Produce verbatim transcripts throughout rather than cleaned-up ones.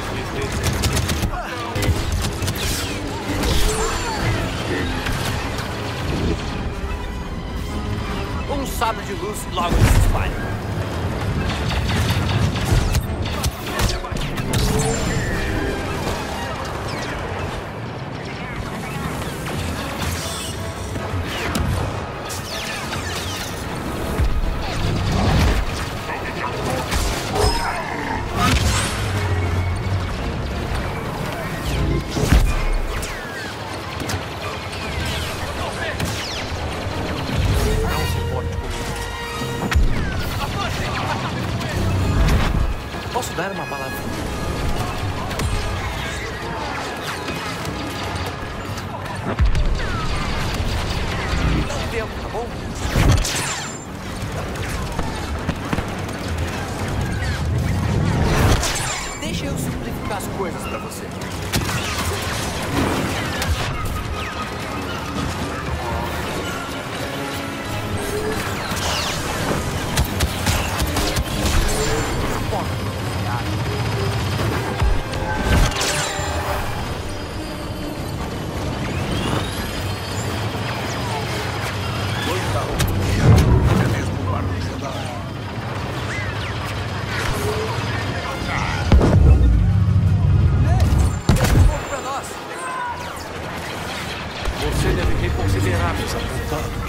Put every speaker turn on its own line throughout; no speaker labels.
Um sabre de luz logo se espalha. Dar uma palavra. Dá um tempo, tá bom? Deixa eu simplificar as coisas pra você. Você deve reconsiderar essa pontada.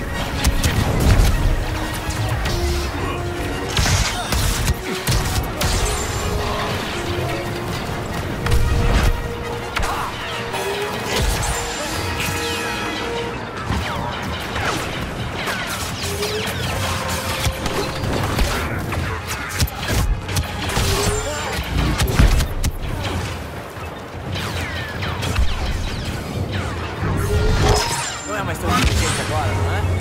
Não é mais tão inteligente agora, não é?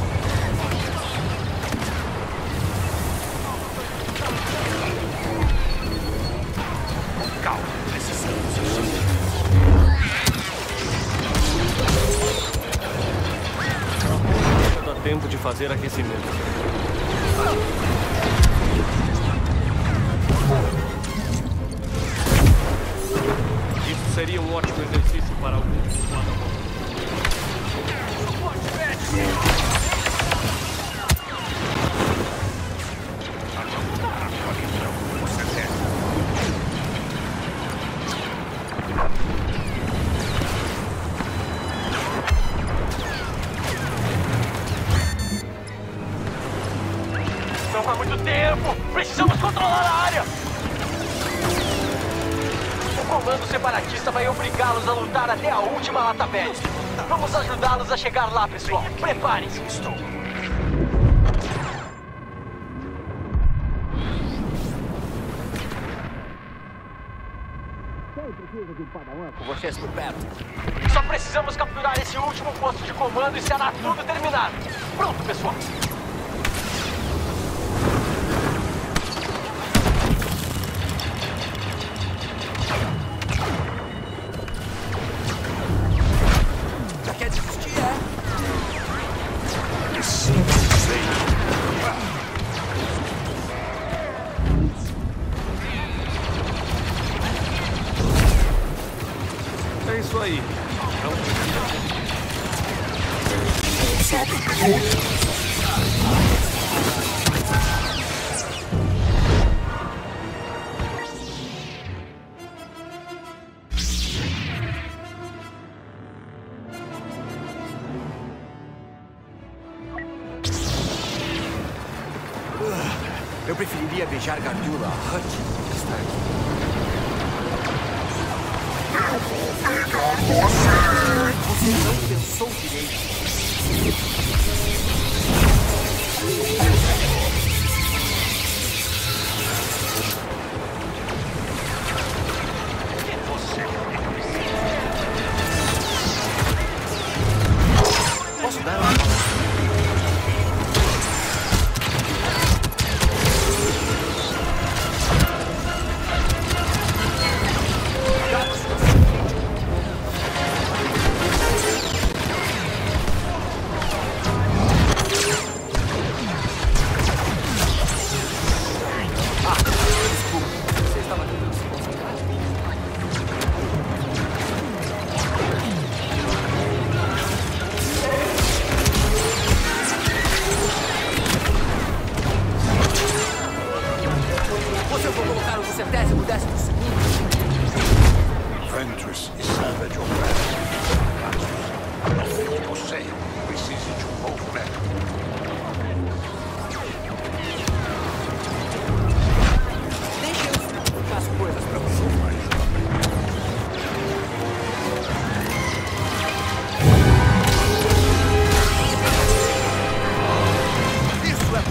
Calma, precisamos agir. Dá tempo de fazer aquecimento. Isso seria um ótimo exercício para alguns. Não há muito tempo! Precisamos controlar a área! O comando separatista vai obrigá-los a lutar até a última lata velha. Vamos ajudá-los a chegar lá, pessoal. Preparem-se! Estou. Quem precisa de um padawan com vocês por perto? Só precisamos capturar esse último posto de comando e será tudo terminado. Pronto, pessoal. Já quer desistir, é? Sim, sei. É isso aí. Não Eu preferiria beijar Gardula Hut do que estar aqui. Você não pensou direito. Posso dar uma...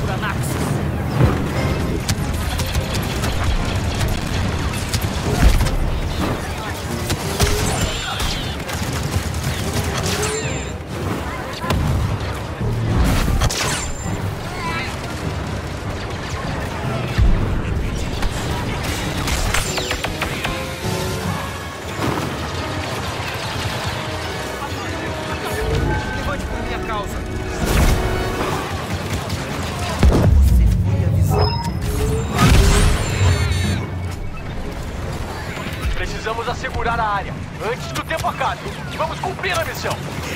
para Naxos.
Precisamos assegurar a área antes que o tempo acabe. Vamos cumprir a missão.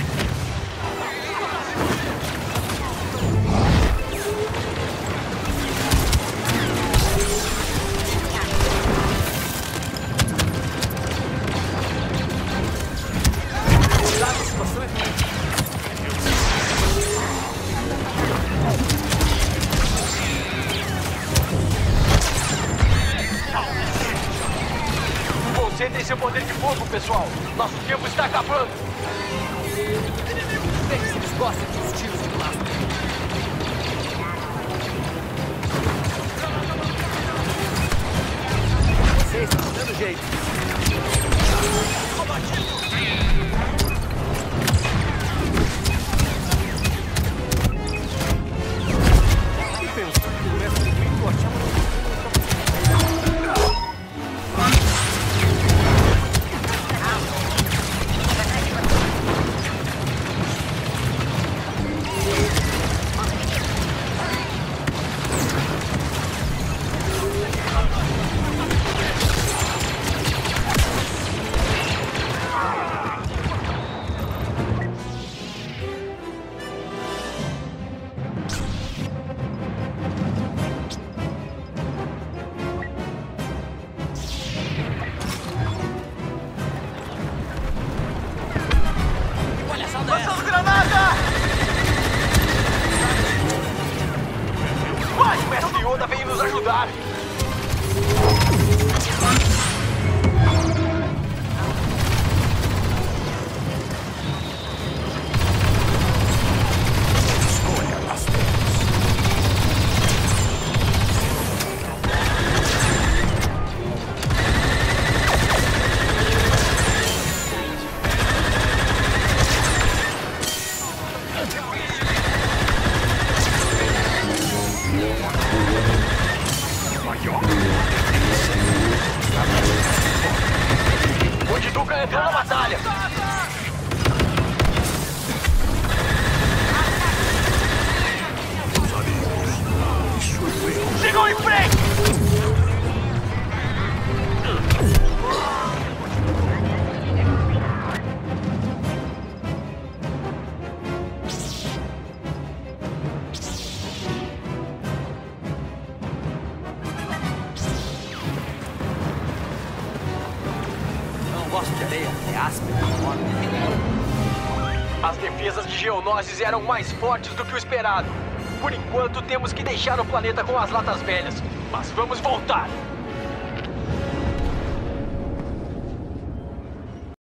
A situação é ruim. Concentrem seu poder de fogo, pessoal. Nosso tempo está acabando.
Veja se eles gostam dos tiros de plasma. Vocês estão dando jeito. Que pensa que o resto do mundo achava...
Lançando granada! Vai, o mestre Yoda veio nos ajudar!
Escolha as
O Diduca entrou na batalha! Sigam em frente!
Gosto de areia, é áspero,
As defesas de Geonosis eram mais fortes do que o esperado. Por enquanto, temos que deixar o planeta com as latas velhas. Mas vamos voltar.